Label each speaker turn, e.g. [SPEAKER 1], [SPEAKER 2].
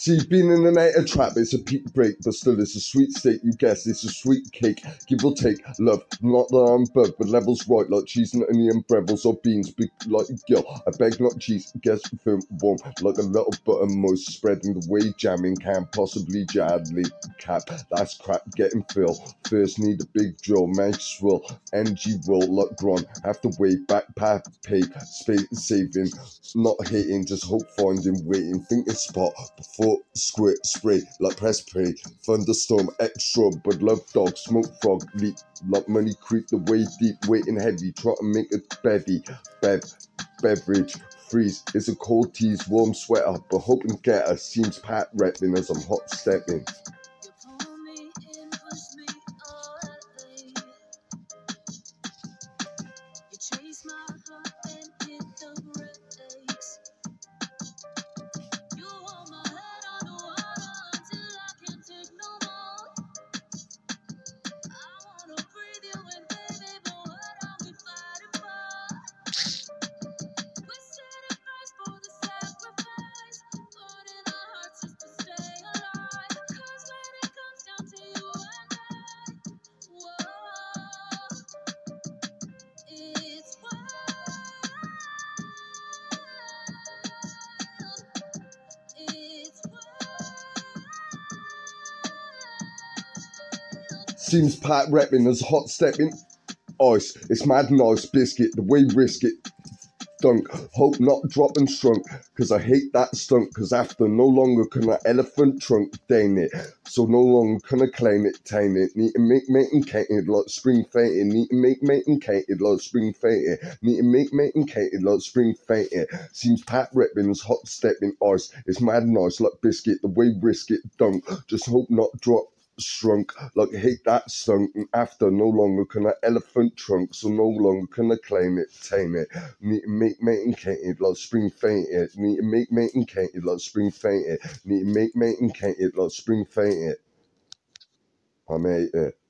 [SPEAKER 1] See, being in a native trap, it's a peak break, but still it's a sweet state, you guess, it's a sweet cake, give or take, love, not that I'm bug, but levels right, like cheese and onion, brevels or beans, big like a girl, I beg not cheese, guess firm warm, like a little butter moist, spreading the way jamming can possibly jadly cap, that's crap, getting fill, first need a big drill, mag swirl, NG roll, like Gron, have to wait, back path, pay, space saving, not hating, just hope finding, waiting, thinking spot, before squirt, spray, like press play, thunderstorm, extra, but love dog, smoke frog, leap, like money creep the way deep, waiting heavy, try to make a bevy, beverage, freeze, it's a cold tease, warm sweater, but hope and get her, seems pat repping as I'm hot stepping. Seems pat repping as hot stepping ice. It's mad nice biscuit, the way risk it dunk. Hope not dropping strunk, cause I hate that stunk. Cause after no longer can I elephant trunk dane it. So no longer can I claim it, tame it. Need to make mating cated like spring fated. Need to make mating cated like spring fated. Need to make mating cated like spring fated. Seems pat repping as hot stepping ice. It's mad nice like biscuit, the way risk it dunk. Just hope not drop shrunk, like hate that stunk, and after no longer can I elephant trunk, so no longer can I claim it, tame it. Need to make mating cated like spring fated. Need to make mating cated like spring fated. Need to make mating cated like spring fated. I made it.